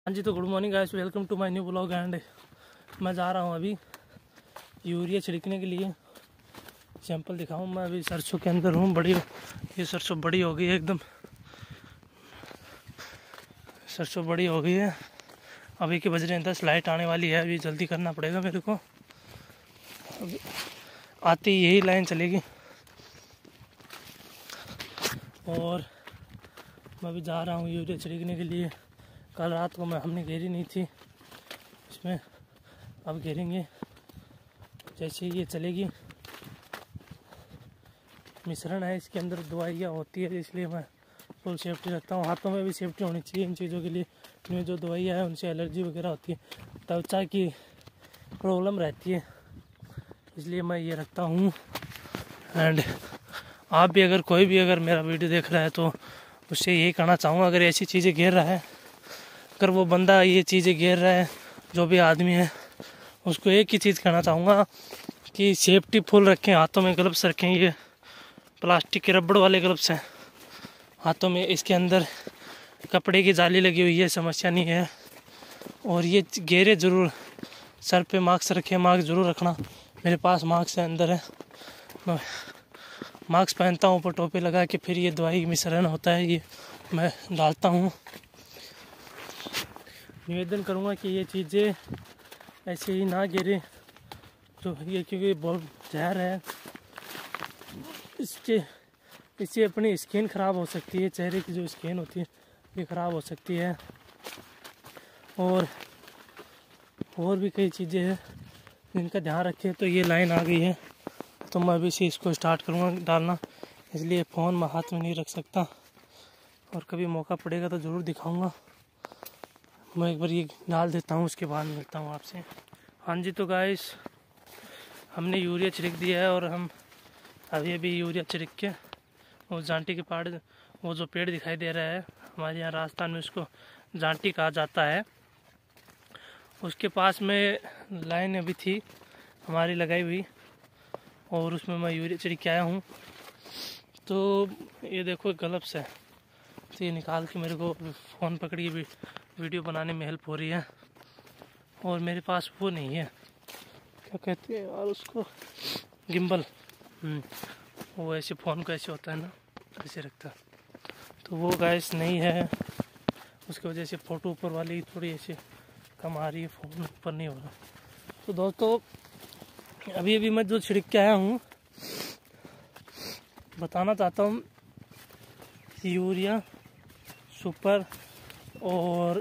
हाँ जी, तो good morning guys, welcome to my new blog. And मैं जा रहा हूँ अभी यूरिया छिड़कने के लिए। सैंपल दिखाऊँ, मैं अभी सरसों के अंदर हूँ। ये सरसों बड़ी हो गई है, एकदम सरसों बड़ी हो गई है। अभी के बज रहे हैं 10, लाइट आने वाली है, अभी जल्दी करना पड़ेगा मेरे को। अभी आती यही लाइन चलेगी। और मैं अभी जा रहा हूँ यूरिया छिड़कने के लिए। कल रात को हमने घेरी नहीं थी इसमें, अब घेरेंगे जैसे ये चलेगी। मिश्रण है, इसके अंदर दवाइयाँ होती है, इसलिए मैं फुल सेफ्टी रखता हूँ। हाथों में भी सेफ्टी होनी चाहिए इन चीज़ों के लिए। इनमें जो दवाइयाँ हैं उनसे एलर्जी वगैरह होती है, त्वचा की प्रॉब्लम रहती है, इसलिए मैं ये रखता हूँ। एंड आप भी कोई भी मेरा वीडियो देख रहा है तो उससे यही कहना चाहूँगा, अगर ऐसी चीज़ें घेर रहा है, अगर वो बंदा ये चीज़ें घेर रहा है, जो भी आदमी है, उसको एक ही चीज़ कहना चाहूँगा कि सेफ्टी फुल रखें। हाथों में ग्लव्स रखें, ये प्लास्टिक के रबड़ वाले ग्लव्स हैं हाथों में। इसके अंदर कपड़े की जाली लगी हुई है, समस्या नहीं है। और ये घेरे ज़रूर, सर पे मास्क रखें, मास्क ज़रूर रखना। मेरे पास मास्क है, अंदर है, मैं मास्क पहनता हूँ, ऊपर टोपी लगा के फिर ये दवाई मिश्रण होता है, ये मैं डालता हूँ। निवेदन करूँगा कि ये चीज़ें ऐसे ही ना गिरे, तो ये क्योंकि बहुत जहर है, इससे अपनी स्किन ख़राब हो सकती है। चेहरे की जो स्किन होती है ये ख़राब हो सकती है। और भी कई चीज़ें हैं जिनका ध्यान रखें। तो ये लाइन आ गई है, तो मैं अभी से इसको स्टार्ट करूँगा डालना, इसलिए फ़ोन मैं हाथ में नहीं रख सकता। और कभी मौका पड़ेगा तो ज़रूर दिखाऊँगा। मैं एक बार ये डाल देता हूँ, उसके बाद मिलता हूँ आपसे। हाँ जी, तो गाइस हमने यूरिया छिड़क दिया है, और हम अभी यूरिया छिड़क के वो जांटी के पहाड़, वो जो पेड़ दिखाई दे रहा है हमारे यहाँ राजस्थान में, उसको जांटी कहा जाता है, उसके पास में लाइन अभी थी हमारी लगाई हुई, और उसमें मैं यूरिया छिड़क के आया हूँ। तो ये देखो ग्लव्स है, तो ये निकाल के मेरे को फ़ोन पकड़ी भी वीडियो बनाने में हेल्प हो रही है। और मेरे पास वो नहीं है, क्या कहते हैं और उसको, गिम्बल। वो ऐसे फ़ोन को ऐसे होता है ना, ऐसे रखता, तो वो गाइस नहीं है, उसकी वजह से फ़ोटो ऊपर वाली थोड़ी ऐसे कम आ रही है, फ़ोन ऊपर नहीं हो रहा। तो दोस्तों अभी मैं जो छिड़क के आया हूँ, बताना चाहता हूँ, यूरिया, सुपर और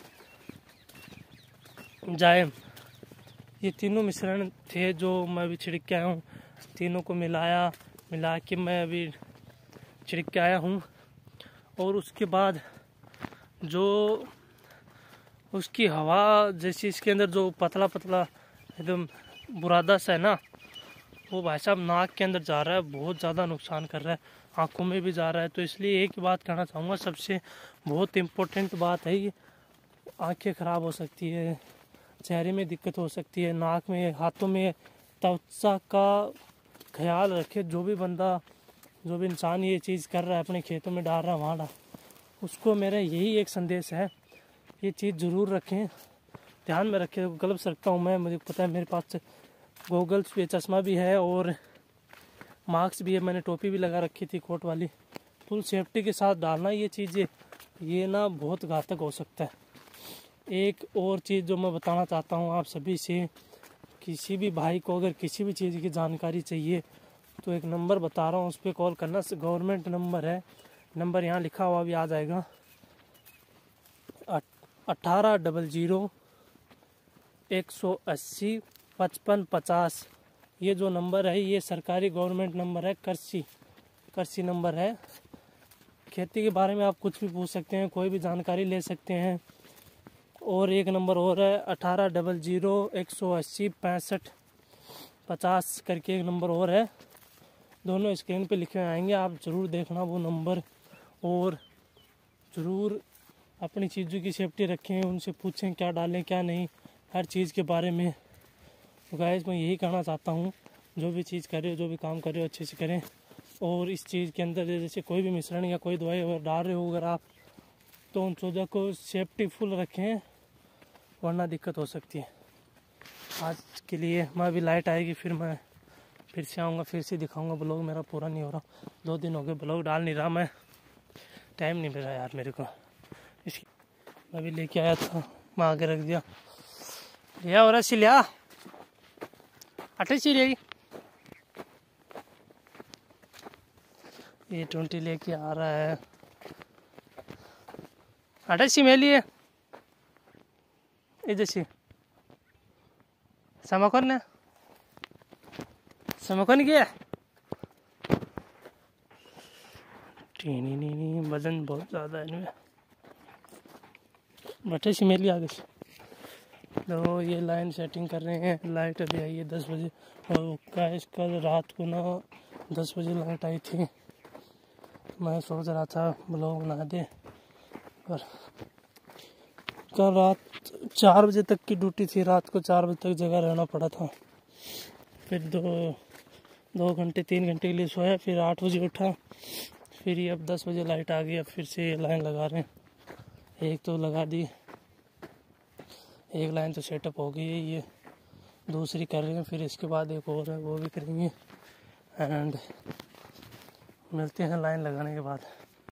जायम, ये तीनों मिश्रण थे जो मैं अभी छिड़क के आया हूँ। तीनों को मिला के मैं अभी छिड़क के आया हूँ। और उसके बाद जो उसकी हवा, जैसे इसके अंदर जो पतला एकदम बुरादा सा है ना, वो भाई साहब नाक के अंदर जा रहा है, बहुत ज़्यादा नुकसान कर रहा है, आँखों में भी जा रहा है। तो इसलिए एक बात कहना चाहूँगा, सबसे बहुत इम्पोर्टेंट बात है, ये आँखें ख़राब हो सकती है, चेहरे में दिक्कत हो सकती है, नाक में, हाथों में, त्वचा का ख्याल रखे। जो भी इंसान ये चीज़ कर रहा है, अपने खेतों में डाल रहा है, वहाँ उसको मेरा यही एक संदेश है, ये चीज़ ज़रूर रखें, ध्यान में रखें। ग्लव्स रखता हूँ मैं, मुझे पता है, मेरे पास गोगल्स भी, चश्मा भी है और मास्क भी है, मैंने टोपी भी लगा रखी थी कोट वाली। फुल सेफ्टी के साथ डालना ये चीज़ें, ये ना बहुत घातक हो सकता है। एक और चीज़ जो मैं बताना चाहता हूँ आप सभी से, किसी भी भाई को अगर किसी भी चीज़ की जानकारी चाहिए तो एक नंबर बता रहा हूँ, उस पर कॉल करना। गवर्नमेंट नंबर है, नंबर यहाँ लिखा हुआ भी आ जाएगा, 1800 180 5550। ये जो नंबर है, ये सरकारी गवर्नमेंट नंबर है, कृषि नंबर है। खेती के बारे में आप कुछ भी पूछ सकते हैं, कोई भी जानकारी ले सकते हैं। और एक नंबर और है, 1800 180 6550 करके एक नंबर और है, दोनों स्क्रीन पे लिखे आएंगे, आप ज़रूर देखना वो नंबर। और ज़रूर अपनी चीज़ों की सेफ्टी रखें, उनसे पूछें क्या डालें क्या नहीं, हर चीज़ के बारे में। तो गाइस मैं यही कहना चाहता हूँ, जो भी चीज़ कर रहे हो, जो भी काम कर रहे हो, अच्छे से करें। और इस चीज़ के अंदर जैसे कोई भी मिश्रण या कोई दवाई अगर डाल रहे हो अगर आप, तो उन चीज़ों को सेफ्टी फुल रखें, वरना दिक्कत हो सकती है। आज के लिए मैं अभी लाइट आएगी फिर मैं फिर से आऊँगा, फिर से दिखाऊँगा। ब्लॉग मेरा पूरा नहीं हो रहा, 2 दिन हो गए ब्लॉग डाल नहीं रहा मैं, टाइम नहीं मिला यार मेरे को। इसकी मैं भी लेके आया था, मैं आगे रख दिया। लिया और ऐसी लिया 28 रहेगी। ये 20 लेके आ रहा है, 28 में लिए जैसी समकन ने समकन किया। नहीं वजन बहुत ज़्यादा है इनमें। 28 में लिए आगे से। तो ये लाइन सेटिंग कर रहे हैं। लाइट अभी आई है 10 बजे और गाइस कल रात को ना 10 बजे लाइट आई थी। मैं सोच रहा था ब्लॉग बना दे, पर कल रात 4 बजे तक की ड्यूटी थी। रात को 4 बजे तक जगह रहना पड़ा था। फिर 2 घंटे 3 घंटे के लिए सोया, फिर 8 बजे उठा। फिर ये अब 10 बजे लाइट आ गई। अब फिर से ये लाइन लगा रहे हैं। एक तो लगा दी, एक लाइन तो सेटअप हो गई है, ये दूसरी कर रहे हैं। फिर इसके बाद एक और है, वो भी करेंगे। एंड मिलते हैं लाइन लगाने के बाद।